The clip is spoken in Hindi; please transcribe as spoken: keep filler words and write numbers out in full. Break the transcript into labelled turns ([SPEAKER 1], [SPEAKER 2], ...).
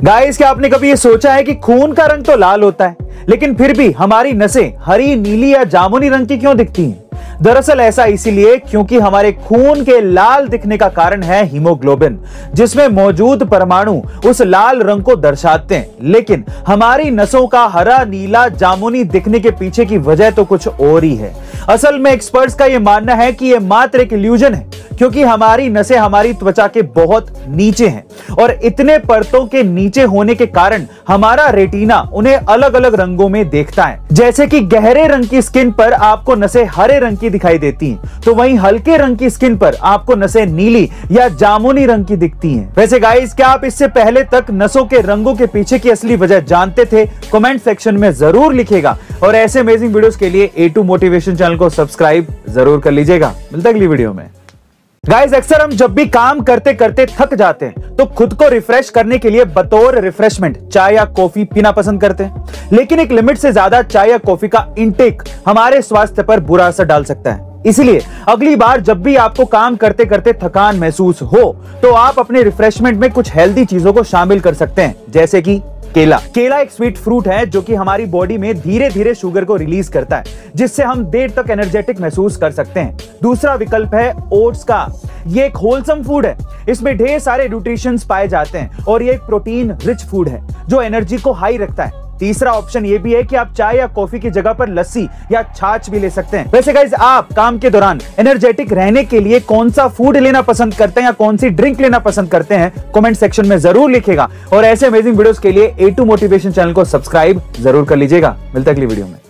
[SPEAKER 1] गाइस, क्या आपने कभी ये सोचा है कि खून का रंग तो लाल होता है, लेकिन फिर भी हमारी नसें हरी, नीली या जामुनी रंग की क्यों दिखती हैं? दरअसल ऐसा इसीलिए क्योंकि हमारे खून के लाल दिखने का कारण है हीमोग्लोबिन, जिसमें मौजूद परमाणु उस लाल रंग को दर्शाते हैं। लेकिन हमारी नसों का हरा, नीला, जामुनी दिखने के पीछे की वजह तो कुछ और ही है। असल में एक्सपर्ट्स का यह मानना है कि यह मात्र एक इल्यूजन है, क्योंकि हमारी नसें हमारी त्वचा के बहुत नीचे हैं और इतने परतों के नीचे होने के कारण हमारा रेटिना उन्हें अलग अलग रंगों में देखता है। जैसे कि गहरे रंग की स्किन पर आपको नसें हरे रंग की दिखाई देती हैं, तो वहीं हल्के रंग की स्किन पर आपको नसें नीली या जामुनी रंग की दिखती हैं। वैसे गाइस, क्या आप इससे पहले तक नसों के रंगों के पीछे की असली वजह जानते थे? कमेंट सेक्शन में जरूर लिखिएगा और ऐसे अमेजिंग वीडियोस के लिए ए टू मोटिवेशन चैनल को सब्सक्राइब जरूर कर लीजिएगा। मिलते हैं अगली वीडियो में। गाइस, अक्सर हम जब भी काम करते करते थक जाते हैं तो खुद को रिफ्रेश करने के लिए बतौर रिफ्रेशमेंट चाय या कॉफी पीना पसंद करते हैं। लेकिन एक लिमिट से ज्यादा चाय या कॉफी का इंटेक हमारे स्वास्थ्य पर बुरा असर डाल सकता है। इसलिए अगली बार जब भी आपको काम करते करते थकान महसूस हो तो आप अपने रिफ्रेशमेंट में कुछ हेल्दी चीजों को शामिल कर सकते हैं, जैसे कि केला। केला एक स्वीट फ्रूट है जो कि हमारी बॉडी में धीरे धीरे शुगर को रिलीज करता है, जिससे हम देर तक एनर्जेटिक महसूस कर सकते हैं। दूसरा विकल्प है ओट्स का। ये एक होलसम फूड है, इसमें ढेर सारे न्यूट्रिशंस पाए जाते हैं और ये एक प्रोटीन रिच फूड है जो एनर्जी को हाई रखता है। तीसरा ऑप्शन ये भी है कि आप चाय या कॉफी की जगह पर लस्सी या छाछ भी ले सकते हैं। वैसे गाइस, आप काम के दौरान एनर्जेटिक रहने के लिए कौन सा फूड लेना पसंद करते हैं या कौन सी ड्रिंक लेना पसंद करते हैं? कमेंट सेक्शन में जरूर लिखिएगा और ऐसे अमेजिंग वीडियोस के लिए ए टू मोटिवेशन चैनल को सब्सक्राइब जरूर कर लीजिएगा। मिलते हैं अगली वीडियो में।